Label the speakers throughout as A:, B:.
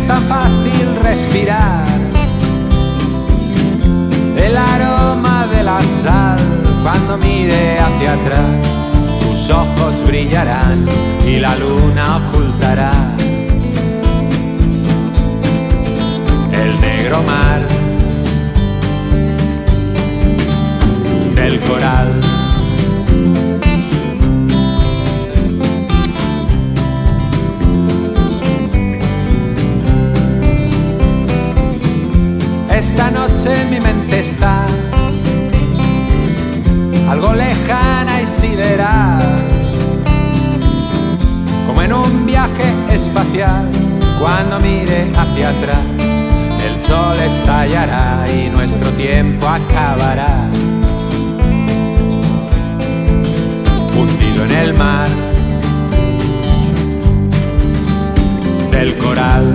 A: tan fácil respirar el aroma de la sal. Cuando mire hacia atrás, tus ojos brillarán y la luna ocultará el negro mar del coral. Esta noche mi mente está algo lejana y sideral, como en un viaje espacial. Cuando mire hacia atrás, el sol estallará y nuestro tiempo acabará, hundido en el mar del coral.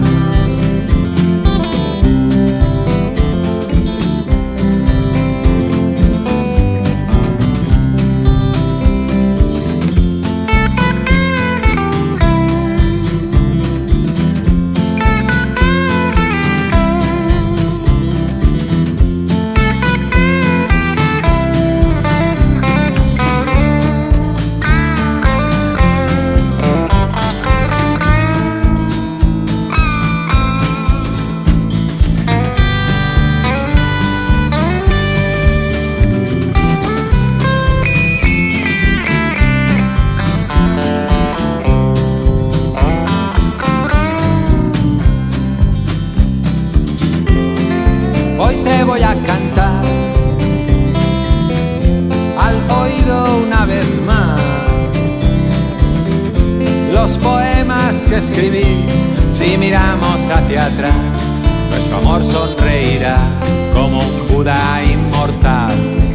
A: Hoy te voy a cantar al oído una vez más los poemas que escribí. Si miramos hacia atrás, nuestro amor sonreirá como un Buda inmortal.